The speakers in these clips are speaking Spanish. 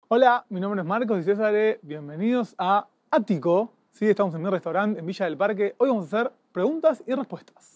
Hola, mi nombre es Marcos y César. Bienvenidos a Ático. Sí, estamos en mi restaurante en Villa del Parque. Hoy vamos a hacer preguntas y respuestas.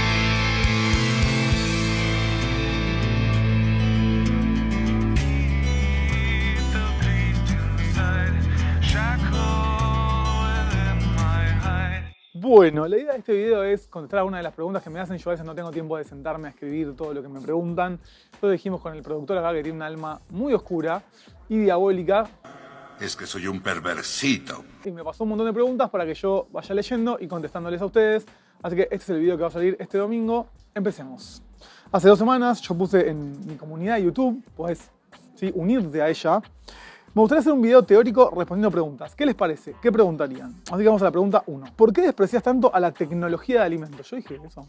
Bueno, la idea de este video es contestar algunas de las preguntas que me hacen. Yo a veces no tengo tiempo de sentarme a escribir todo lo que me preguntan. Entonces dijimos con el productor acá, que tiene un alma muy oscura y diabólica. Es que soy un perversito. Y me pasó un montón de preguntas para que yo vaya leyendo y contestándoles a ustedes. Así que este es el video que va a salir este domingo. Empecemos. Hace 2 semanas yo puse en mi comunidad de YouTube, podés unirte a ella. Me gustaría hacer un video teórico respondiendo preguntas. ¿Qué les parece? ¿Qué preguntarían? Así que vamos a la pregunta 1. ¿Por qué desprecias tanto a la tecnología de alimentos? Yo dije eso,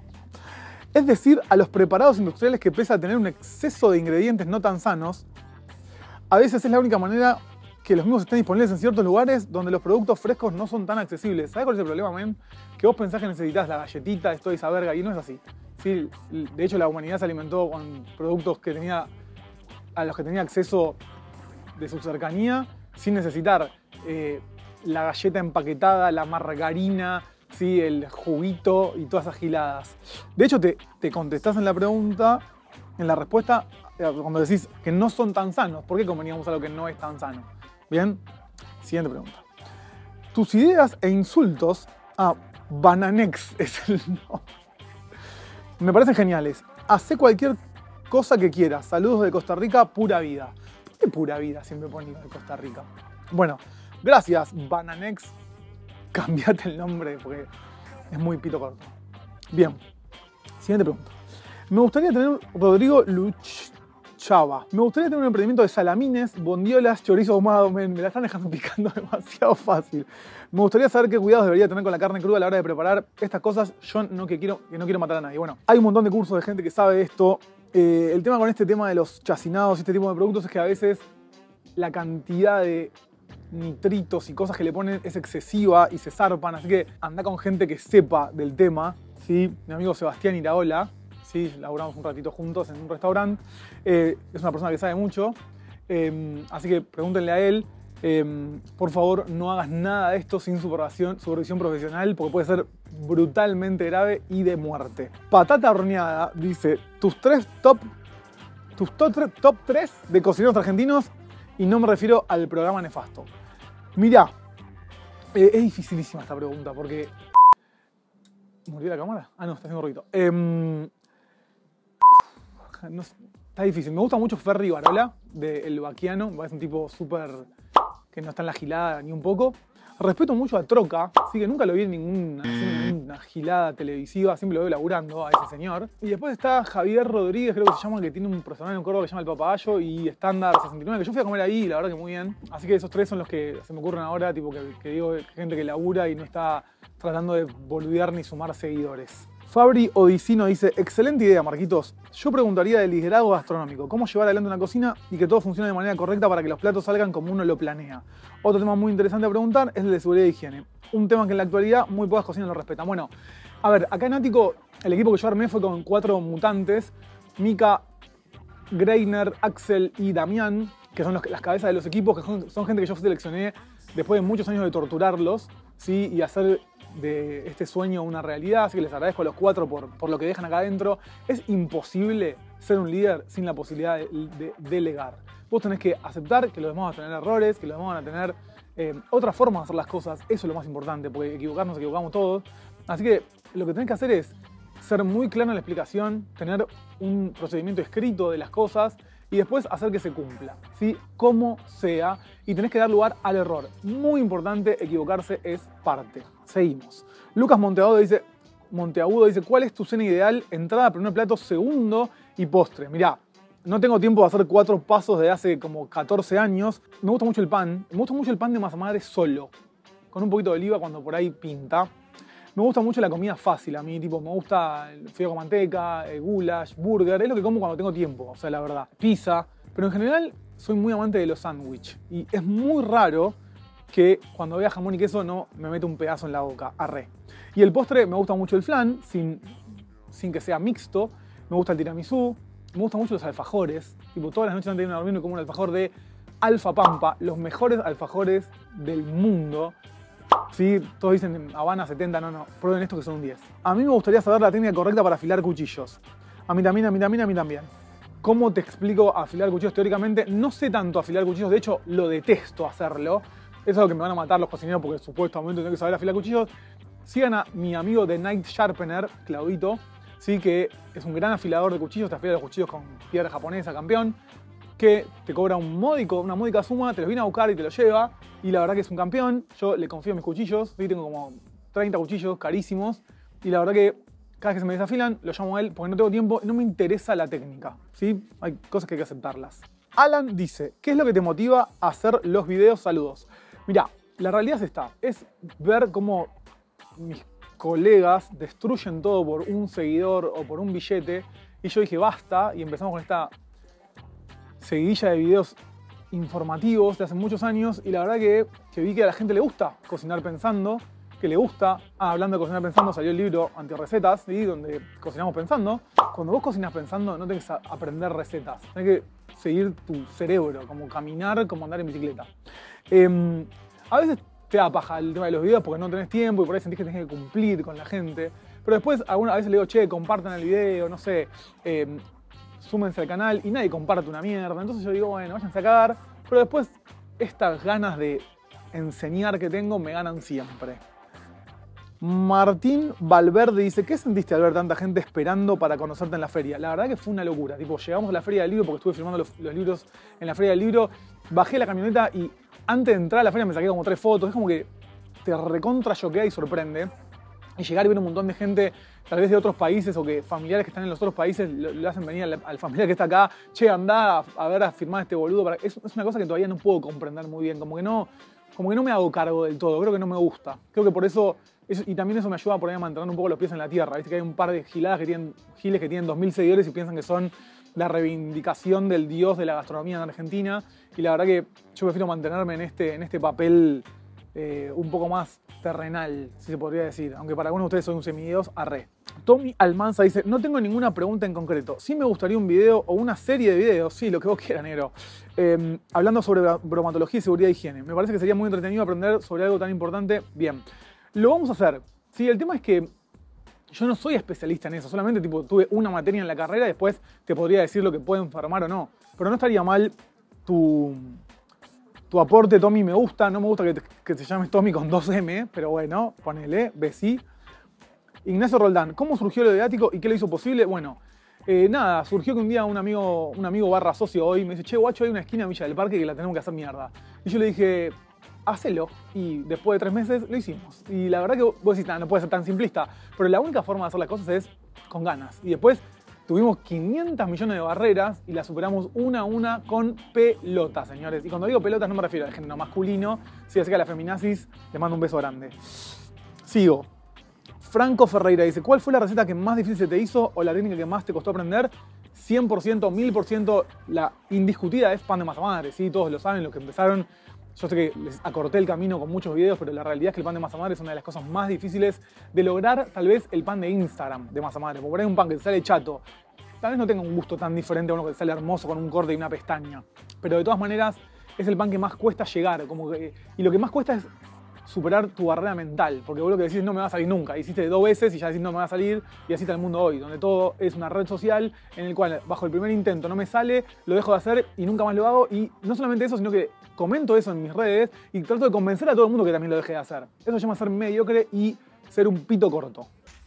Es decir, a los preparados industriales que pese a tener un exceso de ingredientes no tan sanos, a veces es la única manera que los mismos estén disponibles en ciertos lugares donde los productos frescos no son tan accesibles. ¿Sabes cuál es el problema, men? Que vos pensás que necesitas la galletita, esto y esa verga, y no es así. ¿Sí? De hecho, la humanidad se alimentó con productos a los que tenía acceso de su cercanía, sin necesitar la galleta empaquetada, la margarina, ¿sí? El juguito y todas esas giladas. De hecho, te contestás en la pregunta, en la respuesta, cuando decís que no son tan sanos. ¿Por qué comeríamos algo que no es tan sano? Bien, siguiente pregunta. Tus ideas e insultos a Bananex es el nombre. Me parecen geniales. Hacé cualquier cosa que quieras. Saludos de Costa Rica, pura vida. ¿Por qué pura vida siempre pongo de Costa Rica? Bueno, gracias Bananex. Cambiate el nombre porque es muy pito corto. Bien, siguiente pregunta. Me gustaría tener Rodrigo Luchava. Me gustaría tener un emprendimiento de salamines, bondiolas, chorizo ahumado. Me la están dejando picando demasiado fácil. Me gustaría saber qué cuidados debería tener con la carne cruda a la hora de preparar estas cosas. Yo no quiero matar a nadie. Bueno, hay un montón de cursos de gente que sabe esto. El tema con este tema de los chacinados y este tipo de productos es que a veces la cantidad de nitritos y cosas que le ponen es excesiva y se zarpan. Así que anda con gente que sepa del tema. ¿Sí? Mi amigo Sebastián Iraola. Sí, laburamos un ratito juntos en un restaurante. Es una persona que sabe mucho. Así que pregúntenle a él. Por favor, no hagas nada de esto sin supervisión profesional, porque puede ser brutalmente grave y de muerte. Patata horneada dice, tus top 3 de cocineros argentinos, y no me refiero al programa nefasto. Mirá, es dificilísima esta pregunta, porque... ¿Murió la cámara? Ah, no, está haciendo ruido. No, está difícil. Me gusta mucho Ferri Barola, de El Baquiano. Es un tipo súper... que no está en la gilada ni un poco. Respeto mucho a Troca, así que nunca lo vi en ninguna gilada televisiva, siempre lo veo laburando a ese señor. Y después está Javier Rodríguez, creo que se llama, que tiene un personaje en Córdoba que se llama El Papagayo, y Estándar 69, que yo fui a comer ahí y la verdad que muy bien. Así que esos 3 son los que se me ocurren ahora, tipo que digo, gente que labura y no está tratando de boludear ni sumar seguidores. Fabri Odicino dice, excelente idea, Marquitos. Yo preguntaría del liderazgo gastronómico, cómo llevar adelante una cocina y que todo funcione de manera correcta para que los platos salgan como uno lo planea. Otro tema muy interesante a preguntar es el de seguridad y higiene. Un tema que en la actualidad muy pocas cocinas lo respetan. Bueno, a ver, acá en Ático el equipo que yo armé fue con 4 mutantes, Mika, Greiner, Axel y Damián, que son las cabezas de los equipos, que son gente que yo seleccioné después de muchos años de torturarlos, ¿sí? Y hacer de este sueño una realidad, así que les agradezco a los 4 por lo que dejan acá adentro. Es imposible ser un líder sin la posibilidad de delegar. Vos tenés que aceptar que los demás van a tener errores, que los demás van a tener otra forma de hacer las cosas. Eso es lo más importante, porque nos equivocamos todos. Así que lo que tenés que hacer es ser muy claro en la explicación, tener un procedimiento escrito de las cosas y después hacer que se cumpla, ¿sí? Como sea, y tenés que dar lugar al error. Muy importante, equivocarse es parte. Seguimos. Lucas Monteagudo dice, ¿cuál es tu cena ideal? Entrada, primer plato, segundo y postre. Mirá, no tengo tiempo de hacer 4 pasos de hace como 14 años. Me gusta mucho el pan. Me gusta mucho el pan de masa madre solo, con un poquito de oliva cuando por ahí pinta. Me gusta mucho la comida fácil a mí, tipo, me gusta el fideo con manteca, el goulash, burger, es lo que como cuando tengo tiempo, o sea, la verdad. Pizza, pero en general soy muy amante de los sándwiches. Y es muy raro que cuando vea jamón y queso no me meta un pedazo en la boca, arre. Y el postre, me gusta mucho el flan, sin que sea mixto. Me gusta el tiramisú, me gustan mucho los alfajores. Tipo, todas las noches antes de irme a dormir me como un alfajor de Alfa Pampa, los mejores alfajores del mundo. Sí, todos dicen Habana 70, no, prueben esto que son un 10. A mí me gustaría saber la técnica correcta para afilar cuchillos. A mí también. ¿Cómo te explico afilar cuchillos teóricamente? No sé tanto afilar cuchillos, de hecho lo detesto hacerlo. Eso es lo que me van a matar los cocineros porque supuestamente tengo que saber afilar cuchillos. Sigan a mi amigo The Night Sharpener, Claudito, ¿sí? Que es un gran afilador de cuchillos, te afila los cuchillos con piedra japonesa, campeón, que te cobra una módica suma, te los viene a buscar y te los lleva, y la verdad que es un campeón. Yo le confío en mis cuchillos, ¿sí? Tengo como 30 cuchillos carísimos, y la verdad que cada vez que se me desafilan, lo llamo a él porque no tengo tiempo y no me interesa la técnica, ¿sí? Hay cosas que hay que aceptarlas. Alan dice, ¿qué es lo que te motiva a hacer los videos? Saludos. Mirá, la realidad es esta, es ver cómo mis colegas destruyen todo por un seguidor o por un billete, y yo dije basta, y empezamos con esta seguidilla de videos informativos de hace muchos años, y la verdad que vi que a la gente le gusta cocinar pensando, que le gusta. Hablando de cocinar pensando, salió el libro Antirrecetas, ¿sí? Donde cocinamos pensando. Cuando vos cocinas pensando, no tenés que aprender recetas, tenés que seguir tu cerebro, como caminar, como andar en bicicleta. A veces te da paja el tema de los videos porque no tenés tiempo y por ahí sentís que tenés que cumplir con la gente. Pero después, algunas veces le digo, che, compartan el video, no sé, súmense al canal, y nadie comparte una mierda. Entonces yo digo, bueno, váyanse a cagar. Pero después, estas ganas de enseñar que tengo me ganan siempre. Martín Valverde dice, ¿qué sentiste al ver tanta gente esperando para conocerte en la feria? La verdad que fue una locura. Tipo, llegamos a la feria del libro porque estuve filmando los libros en la feria del libro. Bajé la camioneta y antes de entrar a la feria me saqué como 3 fotos. Es como que te recontra choquea y sorprende. Y llegar y ver un montón de gente, tal vez de otros países, o que familiares que están en los otros países le hacen venir al familiar que está acá, che, andá a ver a firmar este boludo. Es una cosa que todavía no puedo comprender muy bien. Como que no me hago cargo del todo. Creo que no me gusta. Creo que por eso, y también eso me ayuda por ahí a mantener un poco los pies en la tierra. Viste que hay un par de giles que tienen 2000 seguidores y piensan que son la reivindicación del dios de la gastronomía en Argentina. Y la verdad que yo prefiero mantenerme en este papel un poco más terrenal, si se podría decir. Aunque para algunos de ustedes soy un semidios, arre. Tommy Almanza dice, no tengo ninguna pregunta en concreto. Sí me gustaría un video o una serie de videos, sí, lo que vos quieras, negro. Hablando sobre bromatología y seguridad de higiene. Me parece que sería muy entretenido aprender sobre algo tan importante. Bien, lo vamos a hacer. Sí, el tema es que yo no soy especialista en eso. Solamente tipo, tuve una materia en la carrera y después te podría decir lo que puede enfermar o no. Pero no estaría mal tu aporte, Tommy. Me gusta. No me gusta que te llames Tommy con 2M, pero bueno, ponele, besí. Ignacio Roldán, ¿cómo surgió lo de Ático y qué lo hizo posible? Bueno, nada, surgió que un día un amigo barra socio hoy me dice, che, guacho, hay una esquina en Villa del Parque que la tenemos que hacer mierda. Y yo le dije, hacelo. Y después de 3 meses lo hicimos. Y la verdad que vos decís, no puede ser tan simplista, pero la única forma de hacer las cosas es con ganas. Y después tuvimos 500 millones de barreras y las superamos una a una con pelotas, señores. Y cuando digo pelotas no me refiero al género masculino, sí, así que a la feminazis le mando un beso grande. Sigo. Franco Ferreira dice, ¿cuál fue la receta que más difícil se te hizo o la técnica que más te costó aprender? 100%, 1000%, la indiscutida es pan de masa madre, ¿sí? Todos lo saben, los que empezaron. Yo sé que les acorté el camino con muchos videos, pero la realidad es que el pan de masa madre es una de las cosas más difíciles de lograr, tal vez el pan de Instagram de masa madre. Porque por ahí un pan que te sale chato, tal vez no tenga un gusto tan diferente a uno que te sale hermoso con un corte y una pestaña. Pero de todas maneras, es el pan que más cuesta llegar. Y lo que más cuesta es superar tu barrera mental, porque vos lo que decís no me va a salir nunca, hiciste 2 veces y ya decís no me va a salir, y así está el mundo hoy, donde todo es una red social en el cual bajo el primer intento no me sale, lo dejo de hacer y nunca más lo hago, y no solamente eso, sino que comento eso en mis redes y trato de convencer a todo el mundo que también lo deje de hacer. Eso se llama ser mediocre y ser un pito corto.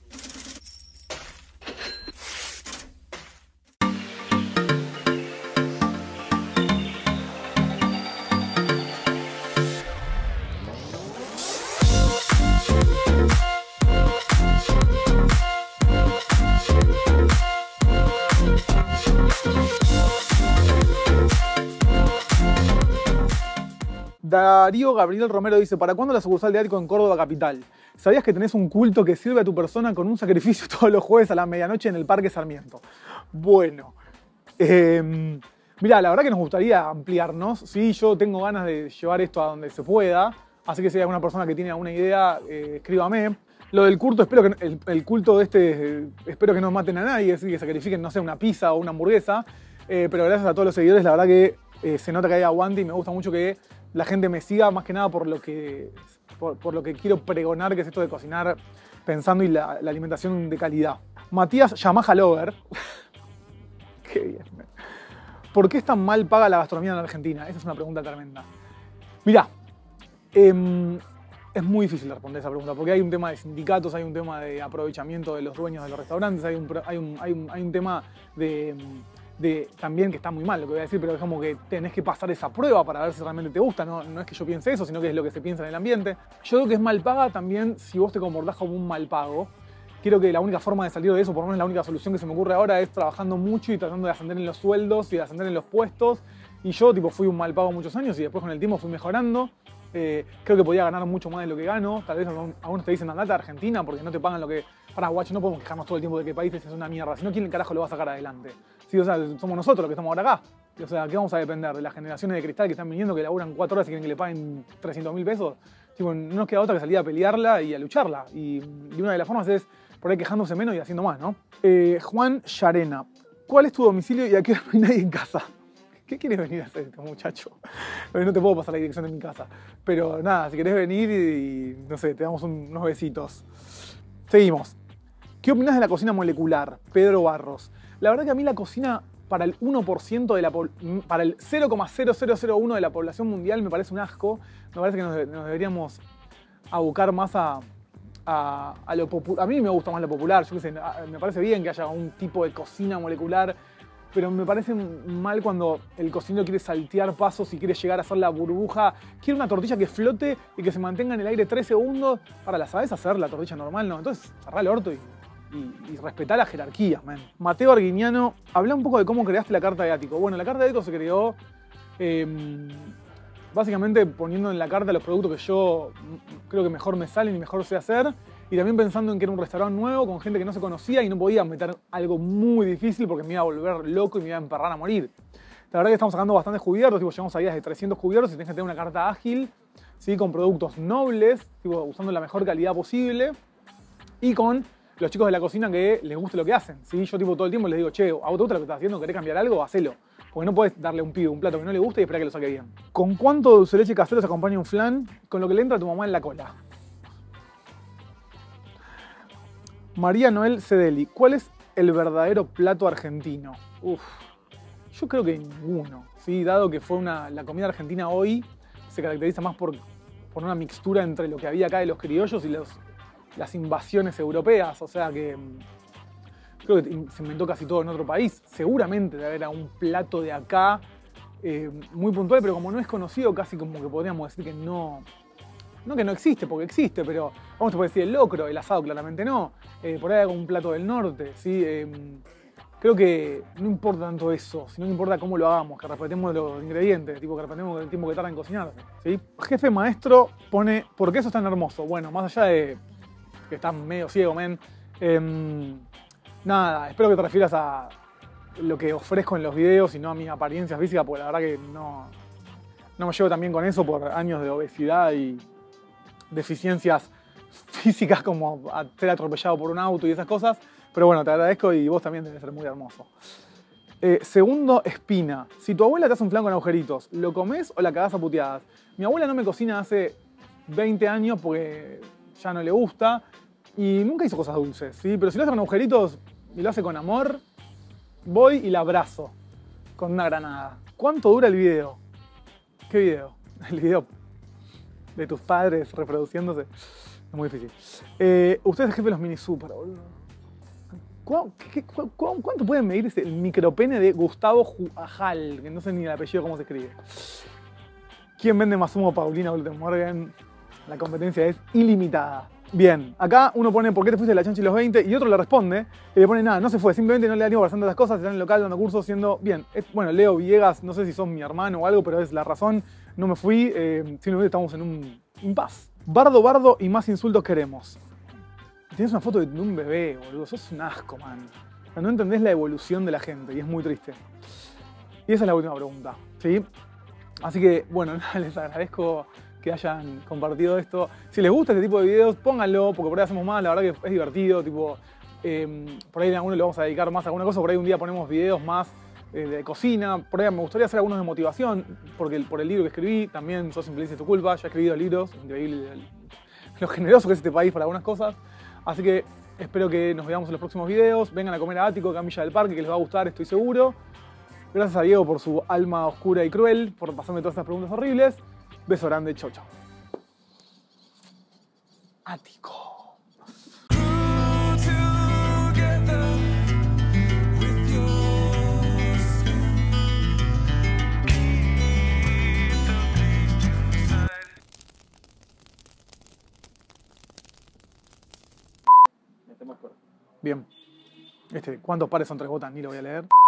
Darío Gabriel Romero dice, ¿para cuándo la sucursal de Ático en Córdoba capital? ¿Sabías que tenés un culto que sirve a tu persona con un sacrificio todos los jueves a la medianoche en el Parque Sarmiento? Bueno, mirá, la verdad que nos gustaría ampliarnos, ¿sí? Yo tengo ganas de llevar esto a donde se pueda, así que si hay alguna persona que tiene alguna idea, escríbame. Lo del culto, espero que el culto espero que no maten a nadie, así que sacrifiquen, no sé, una pizza o una hamburguesa, pero gracias a todos los seguidores, la verdad que se nota que hay aguante y me gusta mucho que la gente me siga más que nada por lo que quiero pregonar, que es esto de cocinar pensando y la alimentación de calidad. Matías Yamaha Lover. Qué bien. ¿Por qué es tan mal paga la gastronomía en Argentina? Esa es una pregunta tremenda. Mirá, es muy difícil responder esa pregunta porque hay un tema de sindicatos, hay un tema de aprovechamiento de los dueños de los restaurantes, hay un tema de también que está muy mal lo que voy a decir, pero es como que tenés que pasar esa prueba para ver si realmente te gusta. No es que yo piense eso, sino que es lo que se piensa en el ambiente. Yo creo que es mal paga también si vos te comportás como un mal pago. Creo que la única forma de salir de eso, por lo menos la única solución que se me ocurre ahora, es trabajando mucho y tratando de ascender en los sueldos y de ascender en los puestos. Y yo fui un mal pago muchos años y después con el tiempo fui mejorando. Creo que podía ganar mucho más de lo que gano. Tal vez algunos te dicen andate a Argentina porque no te pagan lo que... Pará, guacho, no podemos quejarnos todo el tiempo de que el país es una mierda. Si no, ¿quién carajo lo va a sacar adelante? Sí, o sea, somos nosotros los que estamos ahora acá. O sea, ¿qué vamos a depender? ¿De las generaciones de cristal que están viniendo, que laburan 4 horas y quieren que le paguen 300.000 pesos? Tipo, no nos queda otra que salir a pelearla y a lucharla. Y una de las formas es por ahí quejándose menos y haciendo más, ¿no? Juan Yarena. ¿Cuál es tu domicilio y a qué hora no hay nadie en casa? ¿Qué quieres venir a hacer, muchacho? No te puedo pasar la dirección de mi casa. Pero nada, si querés venir y no sé, te damos unos besitos. Seguimos. ¿Qué opinas de la cocina molecular? Pedro Barros. La verdad que a mí la cocina para el 1% de la para el 0,0001 de la población mundial me parece un asco. Me parece que nos deberíamos abocar más a lo popular. A mí me gusta más lo popular. Yo qué sé, me parece bien que haya un tipo de cocina molecular, pero me parece mal cuando el cocinero quiere saltear pasos y quiere llegar a hacer la burbuja. Quiere una tortilla que flote y que se mantenga en el aire 3 segundos. Para, ¿la sabés hacer la tortilla normal? No, entonces cerrá el orto y respetá la jerarquía, man. Mateo Arguiñano, habla un poco de cómo creaste la carta de ático. Bueno, la carta de ático se creó básicamente poniendo en la carta los productos que yo creo que mejor me salen y mejor sé hacer. Y también pensando en que era un restaurante nuevo con gente que no se conocía y no podía meter algo muy difícil porque me iba a volver loco y me iba a emperrar a morir. La verdad que estamos sacando bastantes cubiertos, tipo, llegamos a días de 300 cubiertos y tenés que tener una carta ágil, ¿sí? Con productos nobles, tipo, usando la mejor calidad posible y con los chicos de la cocina que les guste lo que hacen, ¿sí? Yo tipo todo el tiempo les digo, che, ¿a vos te gusta lo que estás haciendo? ¿Querés cambiar algo? Hacelo. Porque no podés darle a un pibe un plato que no le guste y esperar que lo saque bien. ¿Con cuánto dulce de leche casero se acompaña un flan? Con lo que le entra a tu mamá en la cola. María Noel Cedeli, ¿cuál es el verdadero plato argentino? Yo creo que ninguno, ¿sí? Dado que fue la comida argentina hoy se caracteriza más por una mixtura entre lo que había acá de los criollos y las invasiones europeas, o sea que creo que se inventó casi todo en otro país. Seguramente debe haber un plato de acá muy puntual, pero como no es conocido, casi como que podríamos decir que no que no existe, porque existe, pero vamos a poder decir el locro, el asado claramente no. Por ahí un plato del norte, ¿sí? Creo que no importa tanto eso, sino que importa cómo lo hagamos, que respetemos los ingredientes, tipo que respetemos el tiempo que tarda en cocinarse, ¿sí? Jefe Maestro pone, ¿por qué eso es tan hermoso? Bueno, más allá de que está medio ciego, men. Nada, espero que te refieras a lo que ofrezco en los videos y no a mi apariencia física, porque la verdad que no me llevo tan bien con eso por años de obesidad y deficiencias físicas como ser atropellado por un auto y esas cosas. Pero bueno, te agradezco y vos también debes ser muy hermoso. Segundo, Espina. Si tu abuela te hace un flan con agujeritos, ¿lo comés o la cagás a puteadas? Mi abuela no me cocina hace 20 años porque ya no le gusta y nunca hizo cosas dulces, ¿sí? Pero si lo hace con agujeritos y lo hace con amor, voy y la abrazo con una granada. ¿Cuánto dura el video? ¿Qué video? El video de tus padres reproduciéndose. Es muy difícil. Usted es el jefe de los mini super, boludo. ¿Cuánto pueden medir el micropene de Gustavo Juajal? Que no sé ni el apellido cómo se escribe. ¿Quién vende más humo? Paulina Morgan. La competencia es ilimitada. Bien, acá uno pone ¿por qué te fuiste de la chancha y los 20? Y otro le responde y le pone nada, no se fue, simplemente no le da tiempo para hacer tantas cosas, está en el local dando cursos siendo... Bien, bueno, Leo Villegas, no sé si sos mi hermano o algo, pero es la razón, no me fui, simplemente estamos en un impasse. Bardo y más insultos queremos. Tienes una foto de un bebé, boludo, sos un asco, man. No entendés la evolución de la gente y es muy triste. Y esa es la última pregunta, ¿sí? Así que, bueno, les agradezco que hayan compartido esto. Si les gusta este tipo de videos, pónganlo, porque por ahí hacemos más, la verdad que es divertido, tipo, por ahí en alguno le vamos a dedicar más a alguna cosa, por ahí un día ponemos videos más de cocina. Por ahí me gustaría hacer algunos de motivación, porque por el libro que escribí, también Sos infeliz de tu culpa. Ya he escrito libros, increíble lo generoso que es este país para algunas cosas. Así que espero que nos veamos en los próximos videos. Vengan a comer a Ático, Camilla del Parque, que les va a gustar, estoy seguro. Gracias a Diego por su alma oscura y cruel, por pasarme todas estas preguntas horribles. Beso grande, chau, chau. Ático. Bien. ¿Cuántos pares son 3 gotas? Ni lo voy a leer.